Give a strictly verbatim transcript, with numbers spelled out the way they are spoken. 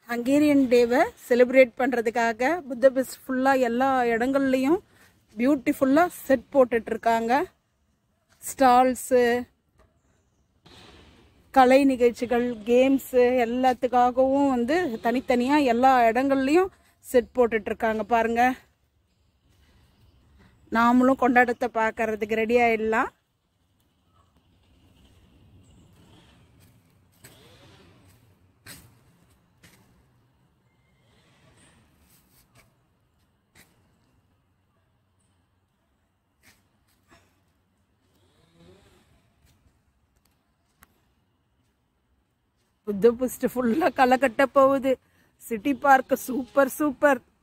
Hungarian டேவை celebrate பண்ணுறதுக்காக புத்தபிஸ்ட் ஃபுல்லாக எல்லா இடங்கள்லையும் பியூட்டிஃபுல்லாக செட் போட்டுட்ருக்காங்க. ஸ்டால்ஸு, கலை நிகழ்ச்சிகள், கேம்ஸு எல்லாத்துக்காகவும் வந்து தனித்தனியாக எல்லா இடங்கள்லையும் செட் போட்டுட்ருக்காங்க. பாருங்கள், நாமளும் கொண்டாட்டத்தை பார்க்கறதுக்கு ரெடி ஆகிடலாம். புத்தபிஸ்ட் ஃபுல்லாக களை கட்ட போகுது. City park super super.